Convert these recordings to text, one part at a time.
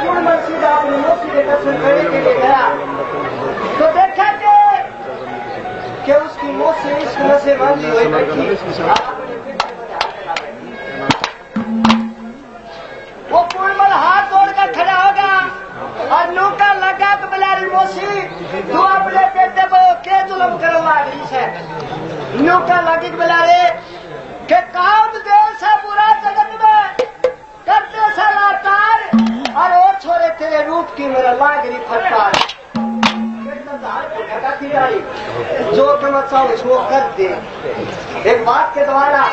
पूर्ण सीधा अपनी मोती के दर्शन करने के लिए गया तो देखा कि उसकी मौत से इस तरह से बांधी हुई बैठी। वो पूर्णमल हाथ जोड़कर खड़ा होगा और नौका लगा तो बिलारी मोसी तू अपने बेटे को के जुल्म करवा रही है। नौका लगी बिलारे के काम देश है पूरा जगत में करते से लाचार और वो छोरे तेरे रूप की मेरा लागरी फटकार जो करना चाहो वो कर दे। एक बात के द्वारा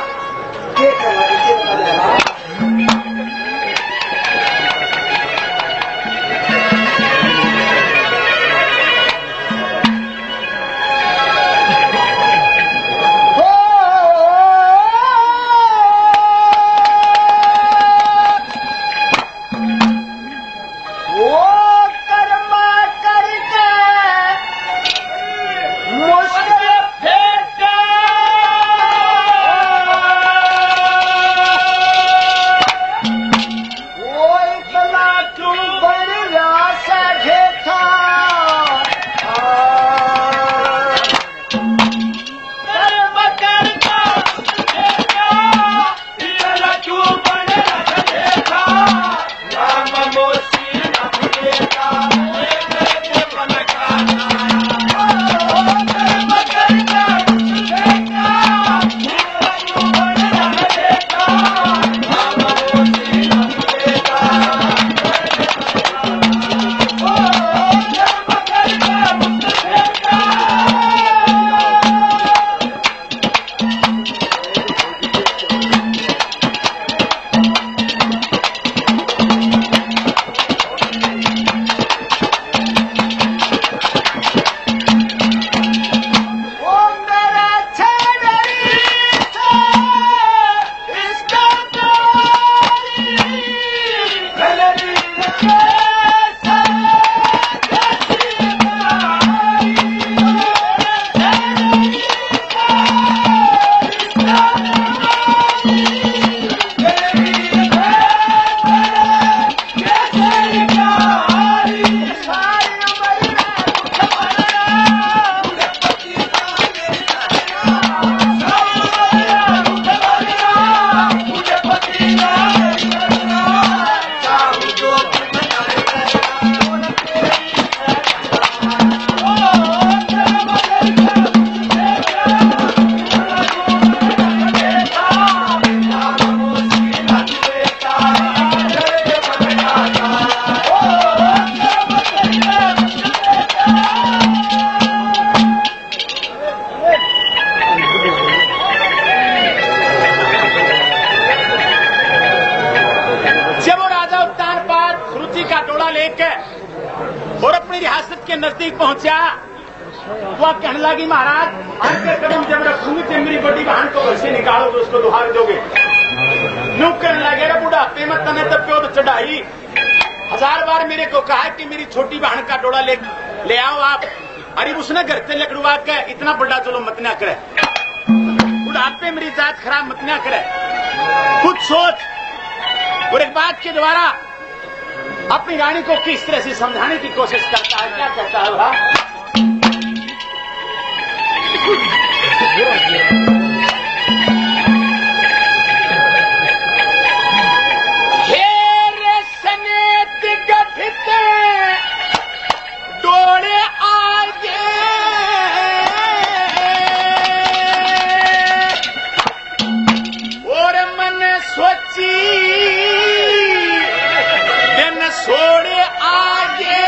और अपनी रियासत के नजदीक पहुंचा। वह कहने लगी महाराज आपके कदम जब रखूंगी तो मेरी बड़ी बहन को घर से निकालो तो उसको दुहार दोगे। यूं कहने लगे बुढ़ापे में तने तब प्यो तो चढ़ाई 1000 बार मेरे को कहा कि मेरी छोटी बहन का डोला ले आओ आप। अरे उसने घर से लकड़वा के इतना बड़ा चलो मत ना करे, बुढ़ापे मेरी जात खराब मत ना करे, कुछ सोच। और एक बात के द्वारा अपनी रानी को किस तरह से समझाने की कोशिश करता है, क्या कहता है वह? डोले आगे और मन सोची दिन सोड़े आगे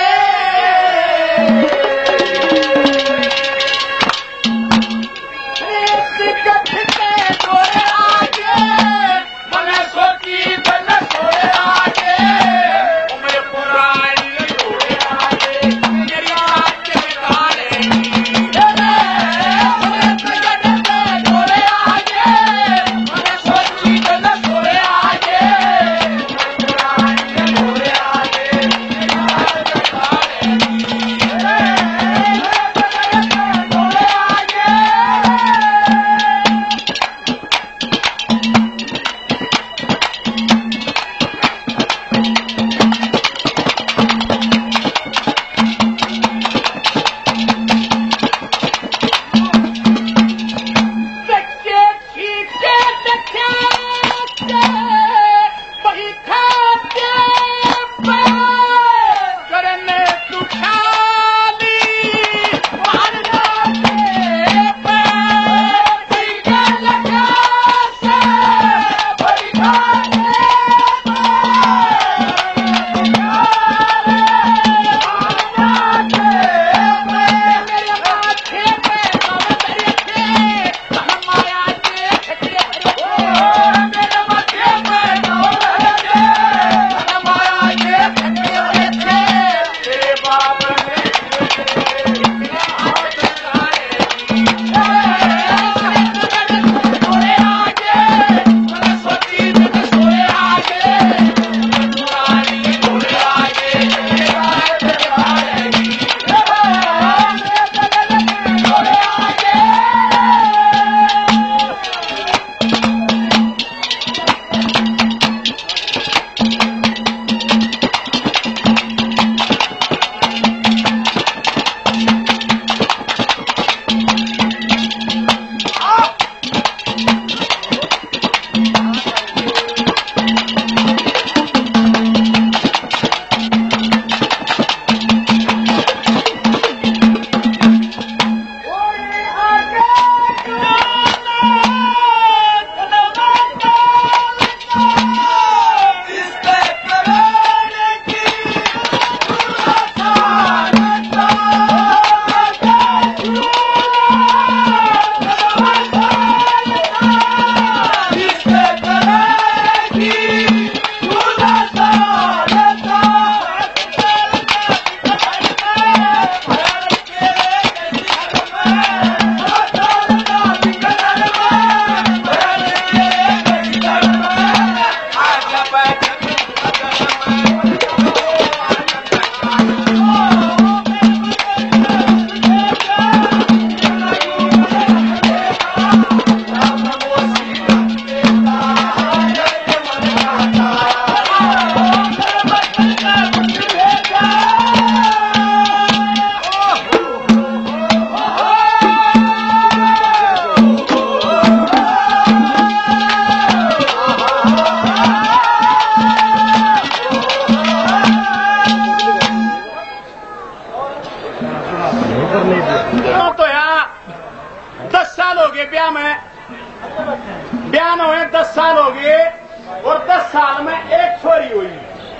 साल हो गए और 10 साल में एक छोरी हुई।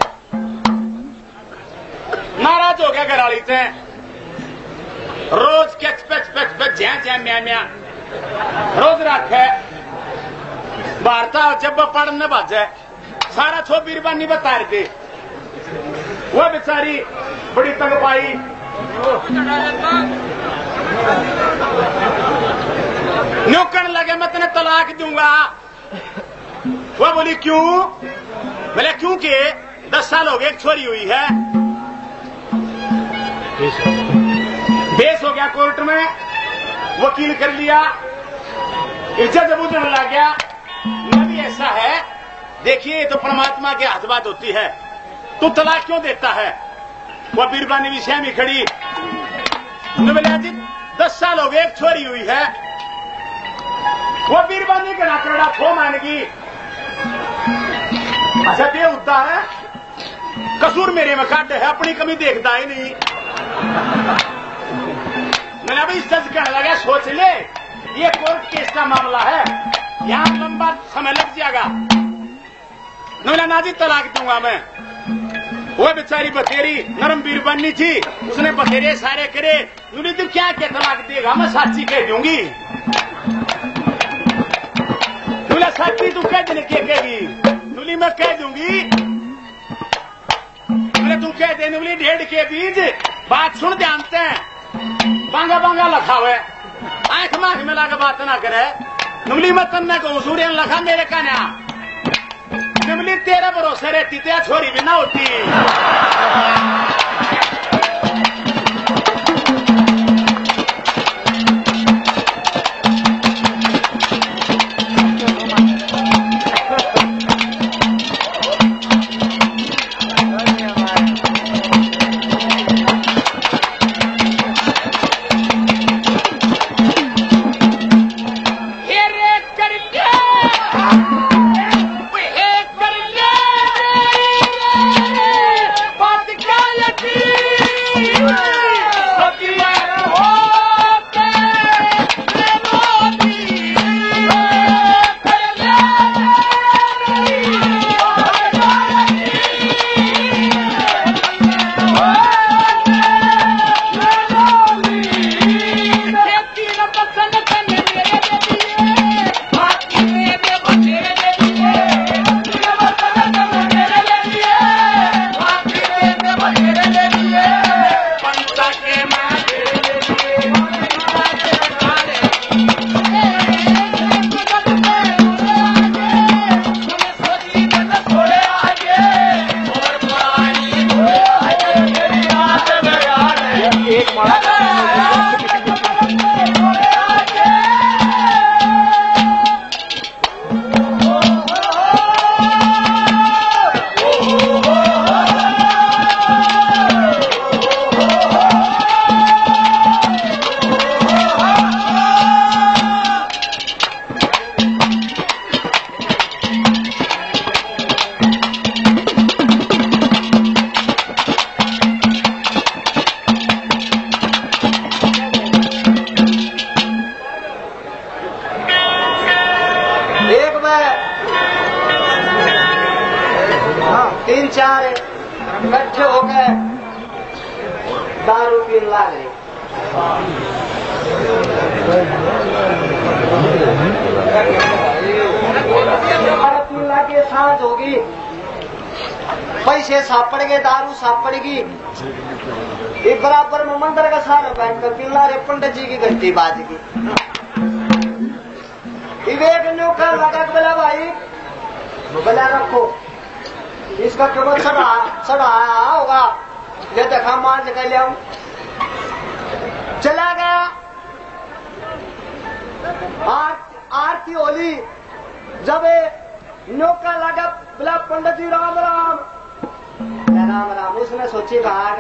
नाराज हो गया घरवाली से, रोज कैच पैच झै म्या म्या रोज रखे भारता जब पढ़ने बाजे सारा छो बीरबानी बता रहे थे। वह बेचारी बड़ी तंग पाई, न्योकण लगे मैं तेने तलाक दूंगा। वह बोली क्यों? बोले क्योंकि 10 साल हो गए एक छोरी हुई है। बेस हो गया कोर्ट में, वकील कर लिया, इज्जत जब उधर लग गया। नबी ऐसा है, देखिए तो परमात्मा के हाथ बात होती है, तू तलाक क्यों देता है? वह बीरबानी भी सहमी खड़ी। नबी 10 साल हो गए एक छोरी हुई है। वह बीरबानी के नाकड़ा खो मानेगी। अच्छा ये होता है, कसूर मेरे में काटे है, अपनी कमी देखता ही नहीं। मैंने अभी सच कहने लगा, सोच ले ये कोर्ट केस का मामला है, यहां लंबा समय लग जाएगा। नूना नाजी तलाक दूंगा मैं। वो बेचारी बतेरी नरम बीरबानी थी, उसने बतेरे सारे करे। नूनी तू क्या क्या तलाक देगा? मैं साची कह दूंगी। नूला साची तू कह देने क्या कहेगी? नूली मैं कह दूंगी। तुम कह दे नूली 1.5 के बीज बात सुन जानते हैं, बांगा बांगा लखा हुआ, आंख मांख मिला के बात ना करे। नुमली मत तन्ने को सूर्यन लखा मेरे का ना, नुमली तेरा भरोसे रहती तेरा छोरी भी ना होती। इकट्ठे हो गए दारू पीने लगे। पीने लगे, सांझ होगी, पैसे सापड़ गए, दारू सापड़ेगी। एक बराबर में मंदिर का सारा बैठ कर पीला रे पंडित जी की घंटी बाजेगी। विवेक न्योखा लगा बोला भाई बोला रखो इसका केवल सड़ा आया होगा, ये देखा मान के लिया चला गया। आरती होली जब न्योखा लगा बोला पंडित जी राम राम राम राम। उसने सोची कहा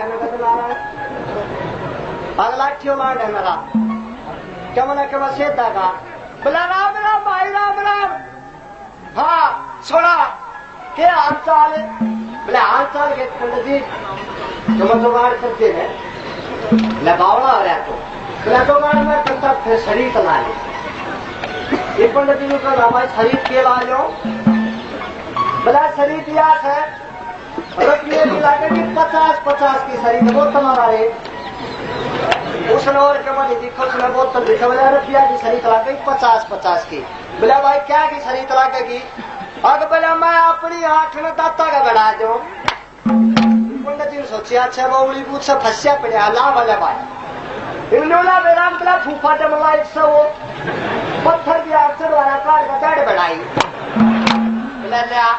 अगला क्यों मार है मेरा क्या मैंने केवल सीधा कहा बोला राम राम भाई राम राम। हाँ छोड़ा क्या हाल चाल है? बोले हाल चाल के पंडित जी तुम जुगाड़ करते हैं लगावड़ा हो रहा तो बोला जुगाड़ में करता फिर शरीर चला ले ये पंडित जी का नाम है शरीर के लाजो बड़ा शरीर दियास है रुपये मिला के 50-50 की शरीर वो तुम्हारा है उसने और कमानी दिखो उसने बोतल दिखा बोला रुपया की शरीर तला गई 50-50 की बोला भाई क्या की शरीर तला की अगर बोला मैं अपनी आंख में दाता का बढ़ा दो पंडित जी ने सोचा अच्छा वो उंगली पूछ से फंसिया पड़ा ला वाला भाई इन्होंने मेरा मतलब फूफा जमला 100 पत्थर की आग चढ़वाना कार का दड़ बढ़ाई बोला लिया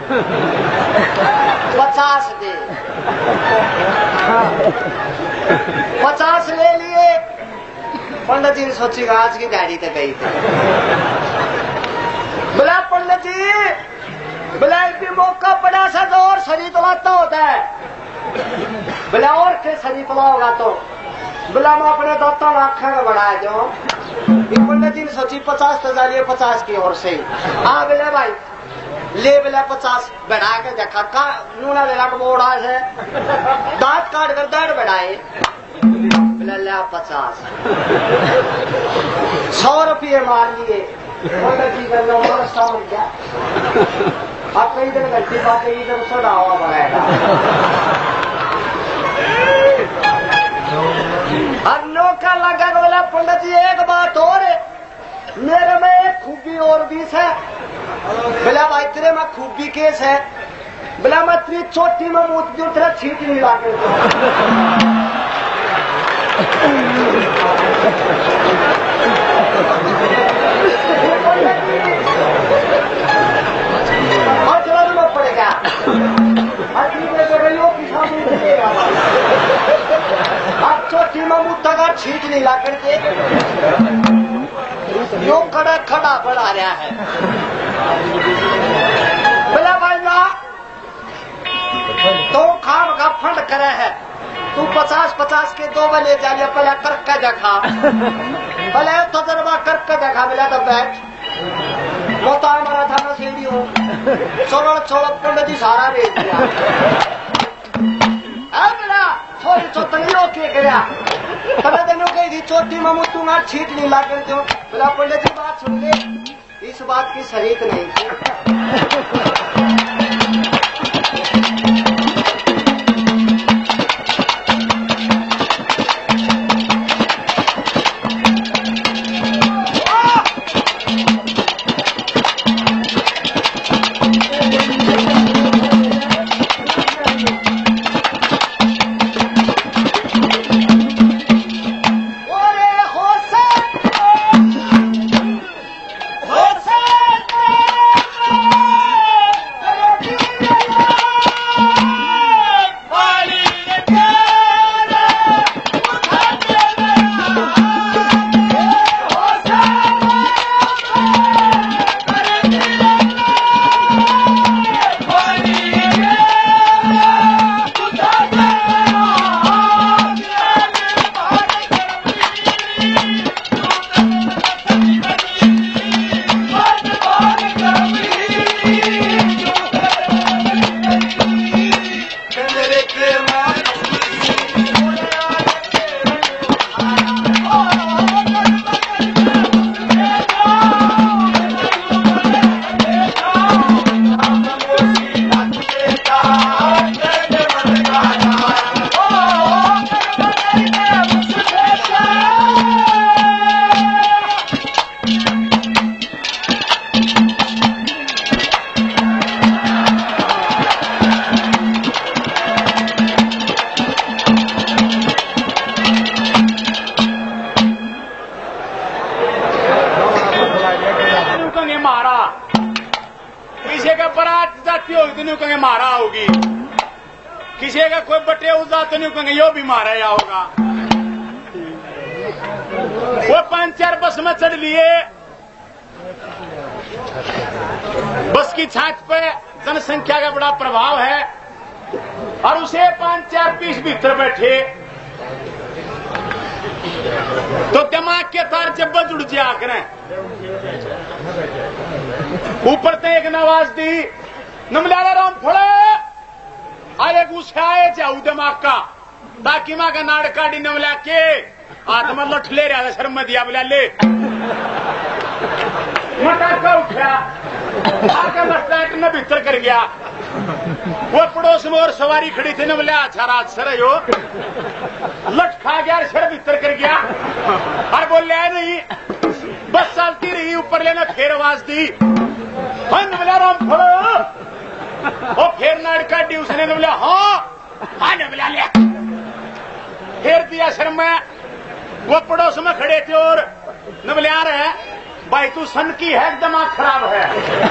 50 दे 50 ले लिए पंडित जी ने सोची आज की गाड़ी तो गई थी बोला पंडित जी बोला भी मौका पड़ा सा तो और शरीर तलाता होता है बोला और के शरीर तला होगा तो बोला मैं अपने दाता आखा का बढ़ा दो पंडित जी ने सोची 50 तो डालिए 50 की ओर से हाँ बोले भाई ले बोला 50 बढ़ा के देखा का नूना लेला का मोड़ा है दांत काट कर दर्द बढ़ाए बोला ले 50 100 रुपये मार लिए पंडित जी का नंबर समझ गया अब कई दिन घंटी बातें इधर सोडा हुआ बनाएगा अब नौका लगा बोला पंडित जी एक बात और मेरे में एक खूबी और भी है बोला भाई तेरे में खूबी केस है बोला मैं तेरी चोटी में मूत दूं तेरा छीट नहीं लागे और चला तो पड़ेगा अब चोटी में मुद्दा का छीट नहीं ला करके यो खड़ा खड़ा बढ़ा रहा है बोला भाई ना तो खाम का फंड करे है तू 50-50 के 2 बने जाने पहले करके देखा पहले तजर्बा करके देखा मिला तो बैठ मोता हमारा था ना सीढ़ी हूँ चलो पंडित जी सारा रेत दिया मेरा थोड़ी चौथी रोके गया पहले दिन कही थी चोटी में मुतूंगा छीट नहीं ला कर दो बोला पंडित जी बात सुन ले इस बात की शरीक नहीं थी मारा होगी किसी का कोई बटे उदा तो नहीं कहेंगे यो भी मारा या होगा वो 5-4 बस में चढ़ लिए बस की छात पे जनसंख्या का बड़ा प्रभाव है और उसे 5-4 पीस भीतर बैठे तो दिमाग के तार जब जुड़ जा करें ऊपर से एक नवाज दी नमलाला राम फड़े अरे गुस्सा आए जाऊ दिमाग का ताकि माँ का नाड़ काटी नमला के आत्मा लठ ले रहा शर्म दिया बोला ले मटाका उठा आके बस स्टैंड में भीतर कर गया। वो पड़ोस में और सवारी खड़ी थी न बोले अच्छा रात सर यो लट खा गया, सर भीतर कर गया और बोल लिया नहीं। बस चलती रही, ऊपर लेना फिर आवाज दी बोला राम फड़ो। और फिर नाड़ काटी उसने न बोला हाँ न बोला लिया, फिर दिया सर में। वो पड़ोस में खड़े थे और न बोले आ रहे भाई तू सन की है, दिमाग खराब है।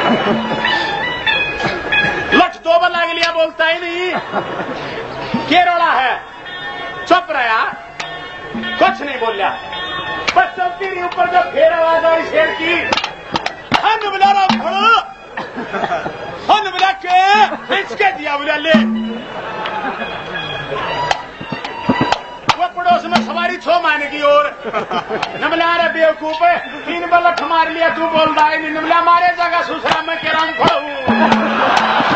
लठ दो बार लाग लिया, बोलता ही नहीं। केरला है, चुप रहा, कुछ नहीं बोलिया। बस चलती रही, ऊपर जब फिर आवाज आई शेर की हन बुला रहा खड़ो, हन बुला के इसके दिया बुला ले। वो पड़ोस में सवारी छो माने की और नमला रे बेवकूफ 3 बार लठ मार लिया, तू बोल रहा है नमला मारे जगह सुसरा में के राम खड़ो।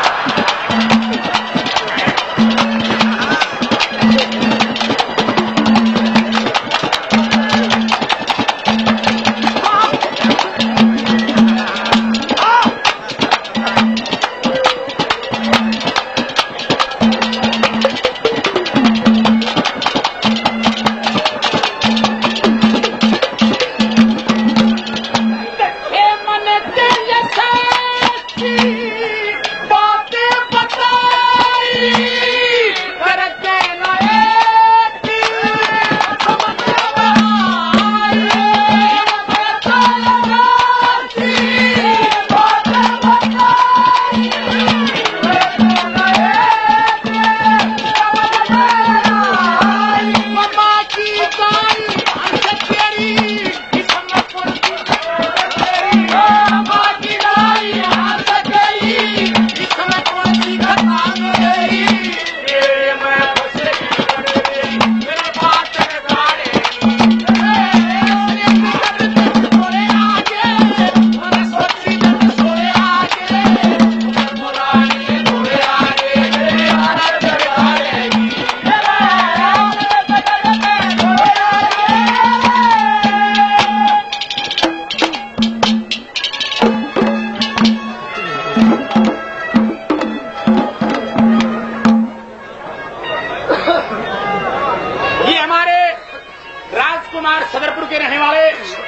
सदरपुर के रहने वाले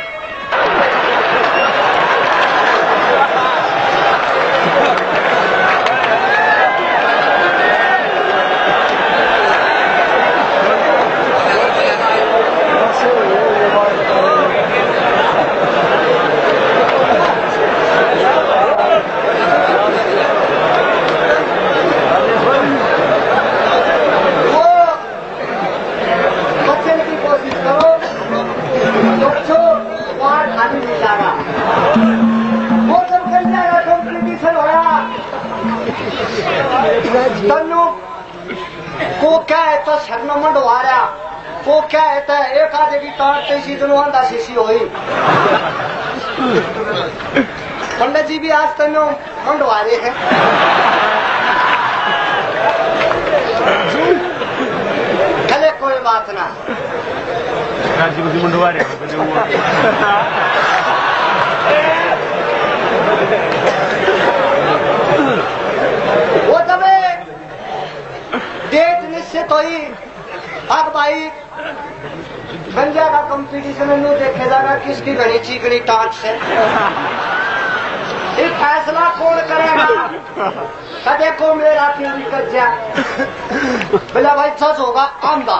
तनु को क्या है तो शरण मंडवा रहा को क्या है तो एक आधे की तारते सी दोनों आंदा सी हुई। पंडित जी भी आज तनु मंडवा रहे हैं। चले कोई बात ना, मंडवा रहे वो तब डेट निश्चित हुई। अब भाई गंजा का कंपटीशन में देखे जाएगा किसकी घनी चीकनी टांट से। ये फैसला कौन करेगा? कदे को मेरा पीली कज्जा बोला भाई सच होगा आंधा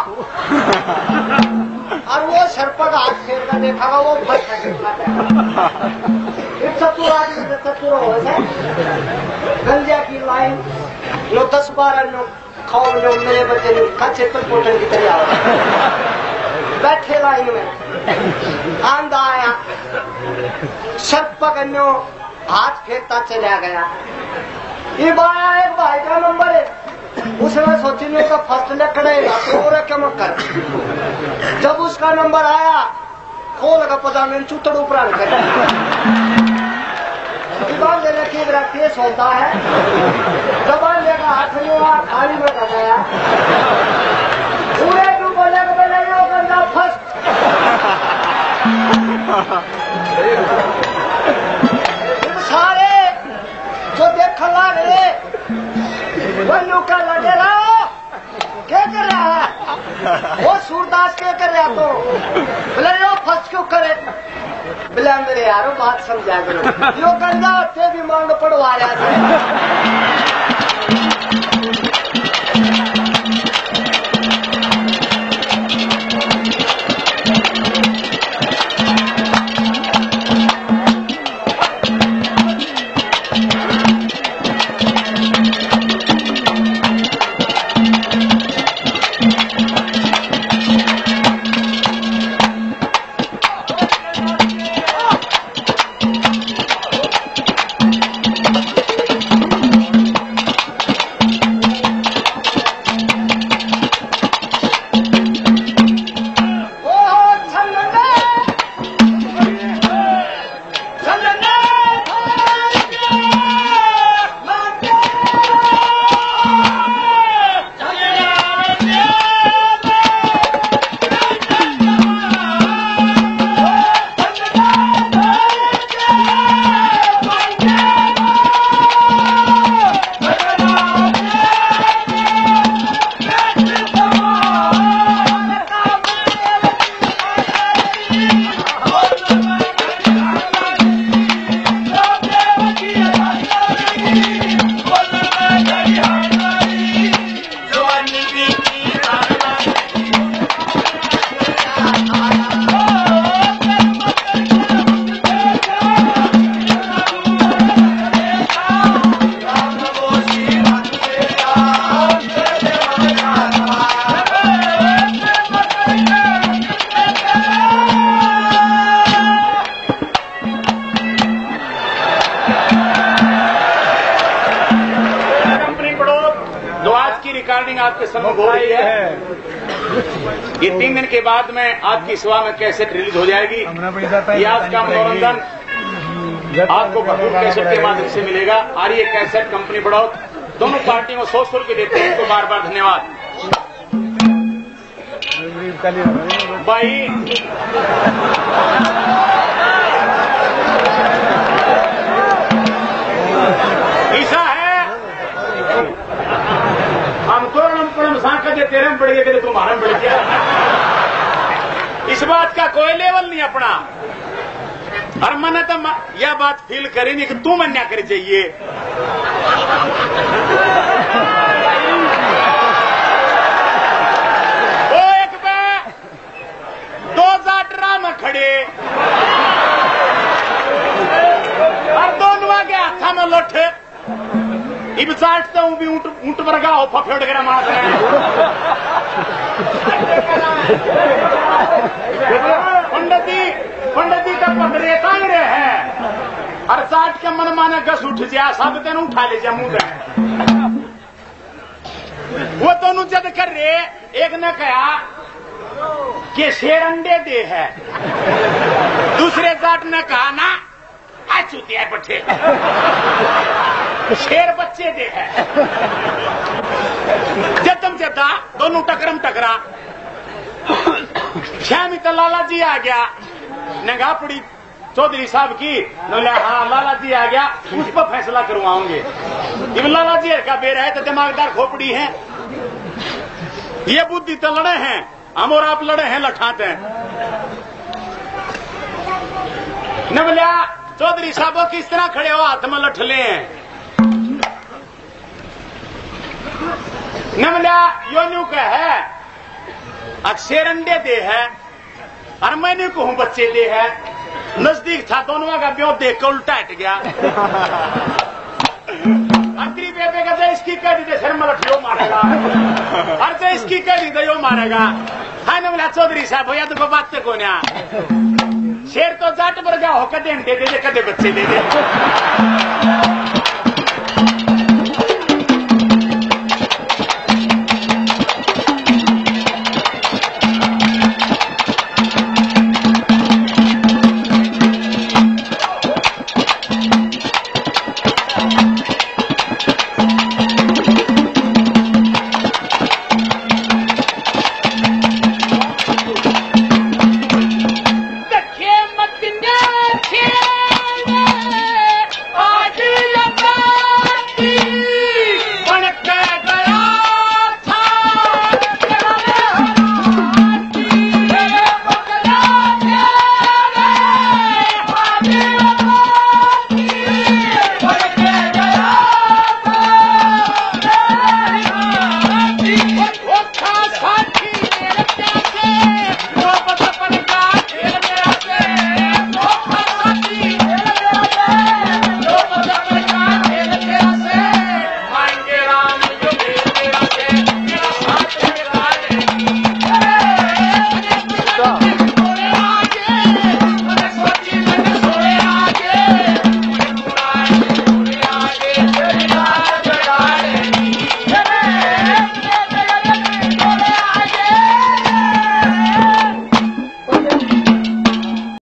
और वो सरपट हाथ फेर कर देखागा वो चतुर आदमी चतुर हो गंजा की लाइन नो 10-12 नो खाओ नो मेरे बच्चे ने कच्चे पर पोटल की तरह बैठे लाइन में। आंधा आया सर्प पकड़नो हाथ फेंकता चला गया। ये बाया एक भाई का नंबर है, उसने सोची नहीं तो फर्स्ट लकड़ेगा तो क्या मत कर। जब उसका नंबर आया खोल का पजामे चूतड़ ऊपर दीवार देने की केस होता है। दबान लेगा हाथ में खाली में लगाया पूरे तू बोले गंदा फर्स्ट वो सूरदास के कर रहा तो बोले यो फर्स्ट क्यों करे बोले मेरे यारो बात समझा करो यो गंजा ते भी मांग पड़वा रहा था रिकॉर्डिंग आपके सम्मुख हो रही है। ये 3 दिन के बाद में आपकी सभा में कैसेट रिलीज हो जाएगी। ये आज का मनोरंजन आपको भरपूर कैसेट के माध्यम से मिलेगा। और ये कैसेट कंपनी बढ़ाओ दोनों पार्टियों को 100 रुपये देते हैं, तो बार बार धन्यवाद भाई। ऐसा है हम तो तेरे में बढ़ गए तुम्हारा में बढ़ गया। इस बात का कोई लेवल नहीं अपना। और मैंने तो यह बात फील करी नहीं कि तू मन्या करी चाहिए। वो एक पे 2 जाटरा में खड़े और दोनों के हाथा में लोठे इब चाटता हूँ भी ऊंट वर्गा हो फफेड़ कर मार पंडित जी का पकड़े तांगड़े है और चाट के मन माने गस उठ जा सब तेन उठा ले जा मुंह वो दोनों जद कर रहे। एक ने कहा कि शेर अंडे दे है, दूसरे जाट ने कहा ना चूतिया पट्टे शेर बच्चे दे है। जदम जदा दोनों टकरम टकरा श्यामी तो लाला जी आ गया। नगा पड़ी चौधरी साहब की, हाँ लाला जी आ गया, उस पर फैसला करवाओगे। जब लाला जी का बेर है तो दिमागदार खोपड़ी है, ये बुद्धि तो लड़े हैं, हम और आप लड़े हैं लठाते हैं। न बोलिया चौधरी साहब किस तरह खड़े हो, हाथ में लठ ले हैं। न बोलिया यो न्यू का है अक्षर अंडे दे है और मैंने कहूं बच्चे दे है। नजदीक था दोनों का ब्यों देख कर उल्टा हट गया। अंतरी बेबे का तो इसकी कह दी सर मलठ यो मारेगा और तो इसकी कह दी तो यो मारेगा। है न बोला चौधरी साहब भैया तो बात तो कौन शेर तो जाट पर गया हो, कदे अंडे दे दे कदे बच्चे दे दे।